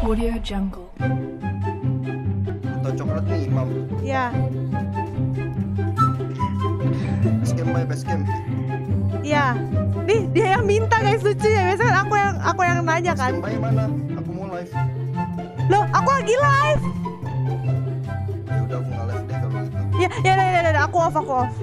Audio Jungle. Atau coklat nih, Imam. Ya, Base game. ya. Nih dia yang minta guys, lucu ya. Biasanya kan aku yang nanya kan. Base game mana? Aku mau live. Loh, aku lagi live. Ya udah aku nggak live deh kalau gitu. Ya, aku off.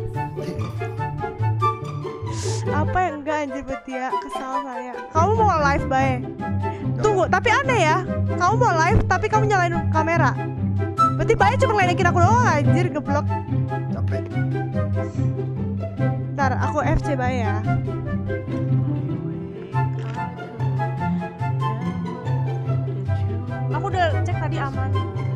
Apa yang enggak anjir Betia, kesal saya. Kamu mau live, Bay? Tunggu, tapi aneh ya. Kamu mau live tapi kamu nyalain kamera. Berarti Bay cuma ngeledekin aku doang anjir, geblok. Capek. Ntar aku FC Bay ya. Aku udah cek tadi aman.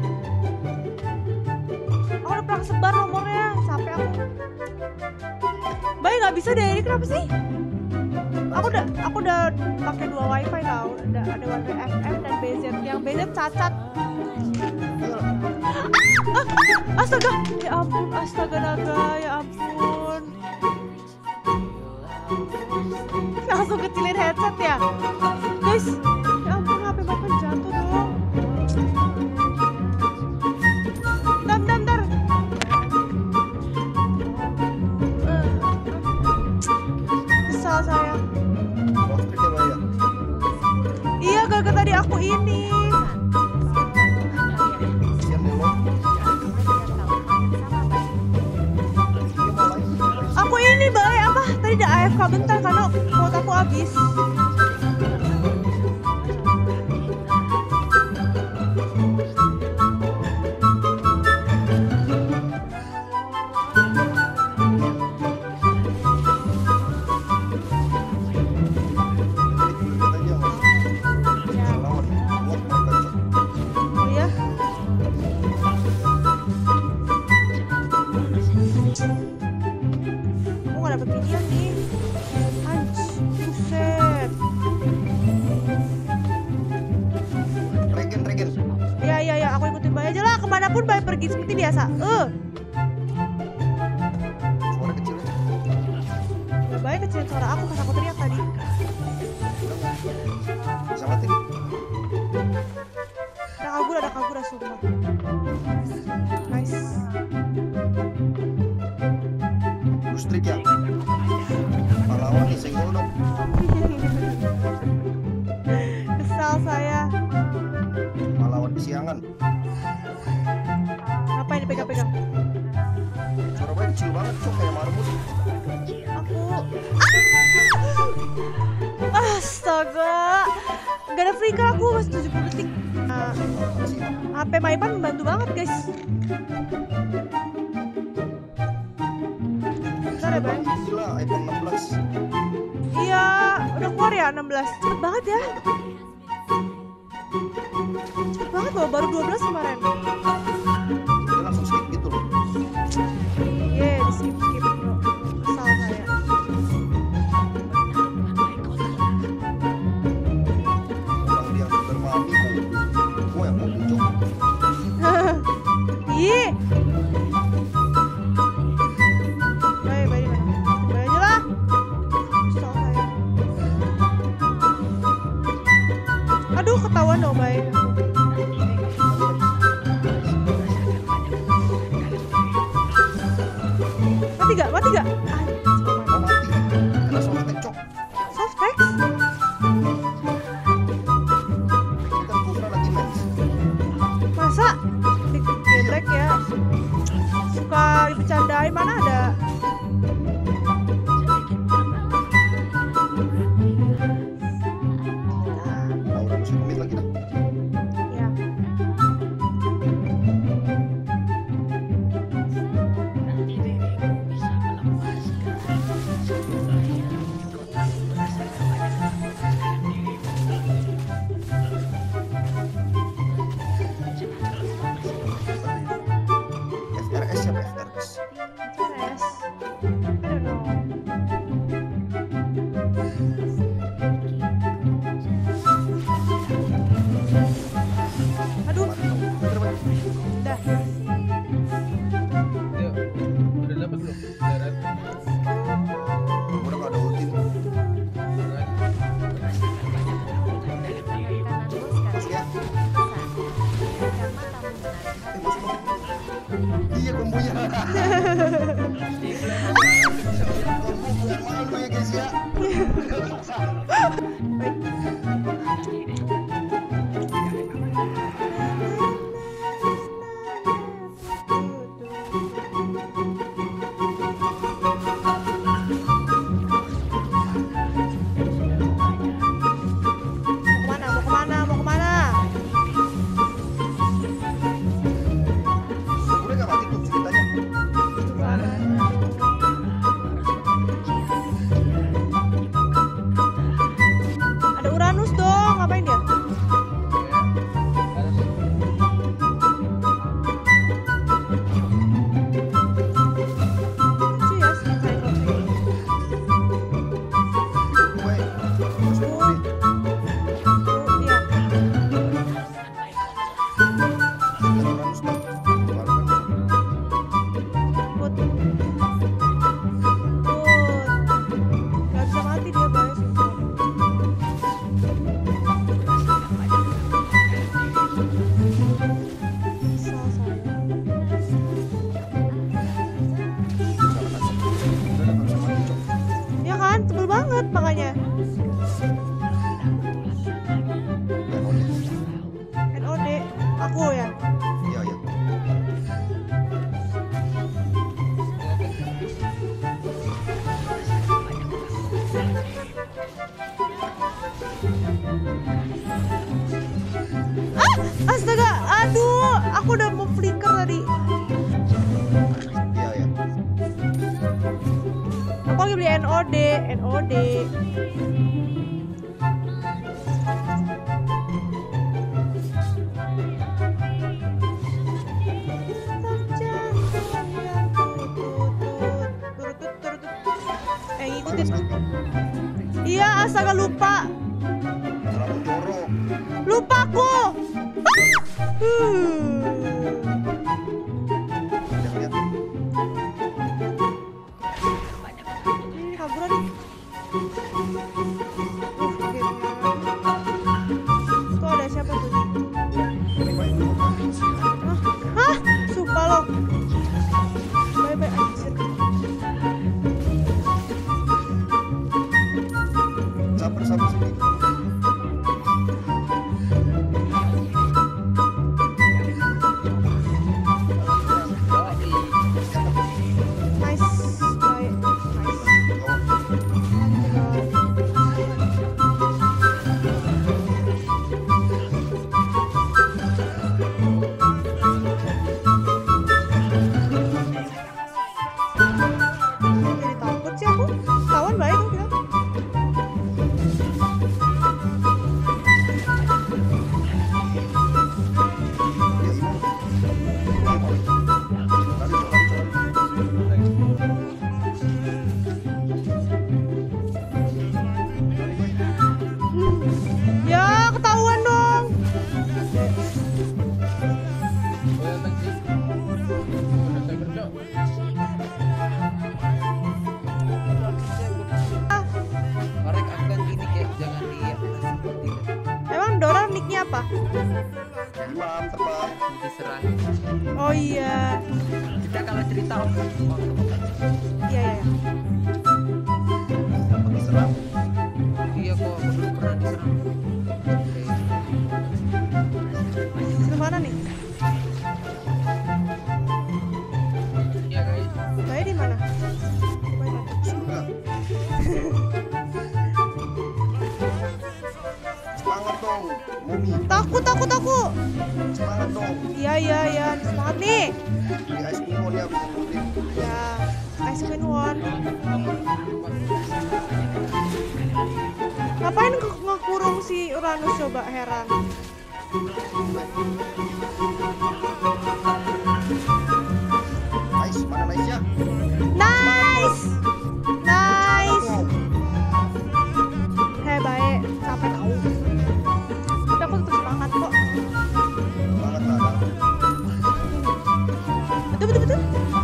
Aku udah pernah sebar nomornya, capek aku. Bay nggak bisa deh, ini kenapa sih? Aku udah pakai 2 wifi tau. Ada wifi FM dan BZ. Yang BZ cacat. Astaga, ya ampun, astaga naga, ya ampun. Langsung kecilin headset ya, guys. Ya ampun, HP bapak jatuh dong. Bentar. Kesal saya. Listrik ya, Bay ya? Iya, gara-gara tadi aku ini. Sian deh lo. Aku ini Bay, apa? Tadi ada AFK bentar karena kuota aku habis. Oh ya? Aku gak dapet video nih. Buset. Regen. Ya, aku ikutin Bay aja lah. Kemanapun Bay pergi seperti biasa. Suara kecilnya. Ya Bay kecilin suara aku pas aku teriak tadi. Bisa mati. Ada kabur sumpah. Nice. Listrik ya. Pahlawan nih, senggol dong. Kesal saya. Pahlawan kesiangan. Ngapain dipegang-pegang? Suara Bay kecil banget, cok kayak marmus. Aku astaga, gak ada flicker aku masih 70 detik. HP Maipan membantu banget guys. Bentar ya Bay. Gila, iPhone 16. Iya, udah keluar ya 16. Cepet banget ya. Cepet banget loh, baru 12 kemarin. Dia langsung skip gitu loh. Iya, di skip bro. Kesal saya. Orang dia bermami gue yang mau muncul. Ih. Bay aja lah. Kesal saya. Aduh, ketahuan dong, Bay. Mati gak? Mau mati. Kena softtek, cok. Softtex? Kan Kufra lagi main. Masa? Digeblek ya? Suka dibercandain, mana ada? Nah, udah musim komit lagi dah. Ya. Mau kemana? Mau kemana? Boleh nggak mati tuh ceritanya? Ada Uranus dong, ngapain dia? Lucu ya si Cyclops ini. Gue harus Oh, iya. Uranus tuh. Baru kan. Put. Gak bisa mati dia, guys. Bisa saya. Udah nggak bisa mati, Cok. Ya kan, tebel banget makanya. NOD, aku ya. Iya, iya. Astaga, aduh, aku udah mau flicker tadi. Iya, iya. Aku lagi beli NOD. Ngikutin. Iya, astaga lupa. Rambut jorok. Lupa aku. Lihat-lihat. Kaburan nih. Gamenya. Tuh ada siapa tuh? Hah? Sumpah lo. Bye-bye anjir. Sabar sedikit. Nice. Bye. Nice. Jadi takut sih aku. Tawan baik dong kita. Ya, Imam. Ya, ketahuan dong. Korek akan gini kayak jangan lihat. Emang Dora nicknya apa? Imam terbang. Diserang. Oh iya. Kita kalau cerita Iya, iya. Dapat diserang. iya kok aku dulu pernah diserang. Sebelah mana nih? Iya guys. Bayi di mana? Bayi mana? Surga. Semangat dong, Mumi. Takut. Semangat dong. Iya. Semangat nih. Di Ice Mimon ya bisa ngikutin. Ya, Ice Queen One. Ngapain ngekurung si Uranus coba, heran. Nice, mana nice ya? Nice. Dong. Hei, baik. Sampai tahu. Tapi aku tetap semangat kok. Semangat lah. Betul.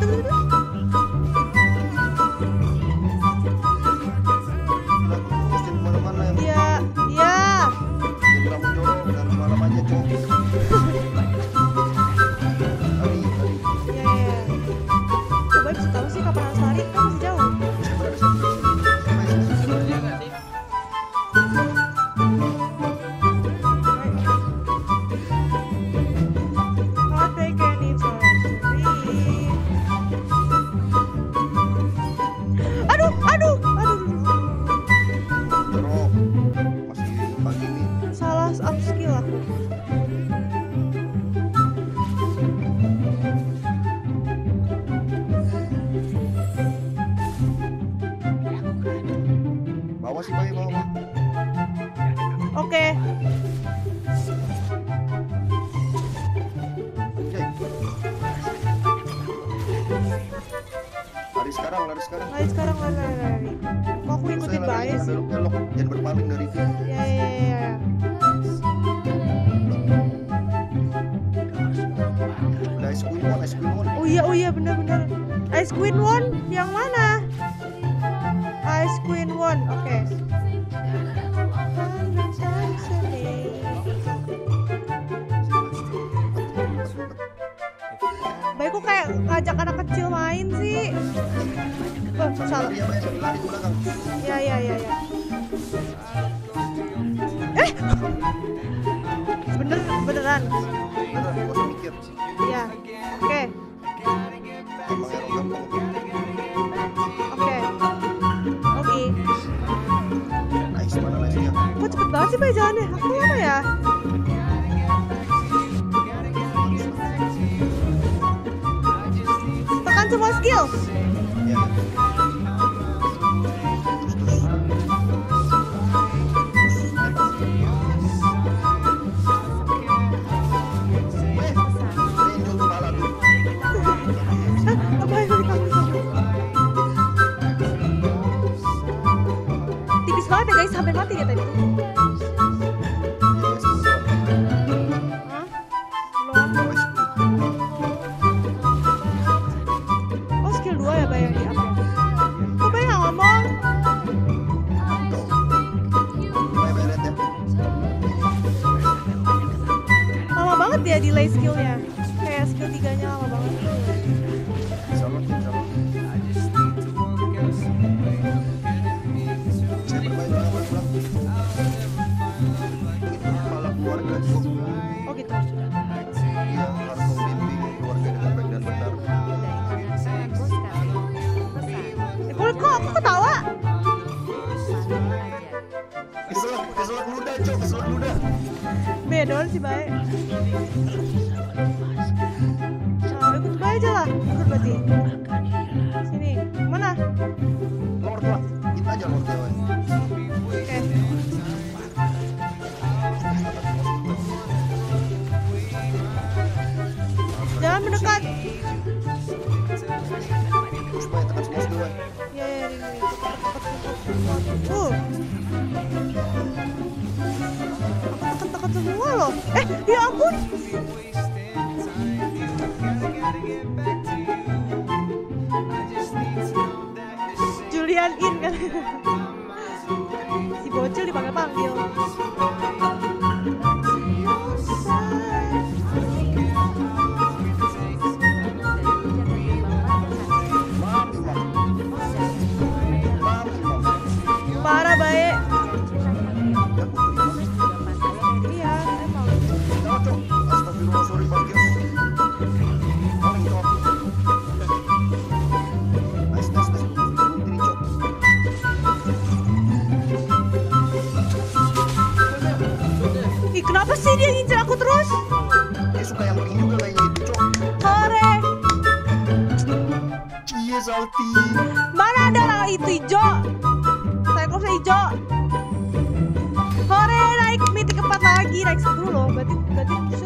Lagu terus di mana-mana yang Iya. rambut jorok dan malam aja, Cok. lari sekarang. Lari sekarang, lari. Kok aku ikutin Saya lari, Bae sih? belok, jangan berpaling dari itu. Ya. Ada ice queen one. Oh iya bener. Ice Queen One yang mana? Ice Queen One, oke. Baik, kok kayak ngajak anak kecil main sih. Oh, salah. Lari ke belakang. Ya. Beneran. Beneran, gak usah mikir. Ya. Oke. Emang Ero gampang. Oke. Nice, mana nice-nya. Kok cepet banget sih Bay jalannya? Aku lama ya? Tekan semua skill. Ya. Terus. Angel kepala tuh. Apa yang kamu tipis banget ya guys, hampir mati dia tadi tuh. Hah? Belum. Oh skill 2 ya Bay yang di up ya? Kok Bay nggak ngomong? Lama banget dia delay skillnya. Kayak skill 3-nya lama banget. Oh gitu. Kok aku ketawa? Keselak ludah, Cok, keselak ludah. Beda sih Bay. Nah, ikut Bay aja lah. Ikut berarti. Sini. Mana? Lord lah, kita aja Lord ya. Oke. Jangan mendekat. Supaya tekan semua skill. Ya, ini. Aku tekan semua loh. Ya ampun. Julian in kan. Si bocil dipanggil-panggil. Parah baik. Iya, emang. Astagfirullah, sorry Bang Gil. Nice. Ini Cok. Ih, kenapa sih dia ngincer aku terus? Dia suka yang begini juga kayaknya itu Cok. Hore. Iya Salty. Mana ada orang itu hijau? Cyclops hijau. Hore, naik mythic 4 lagi, naik 10 loh. Berarti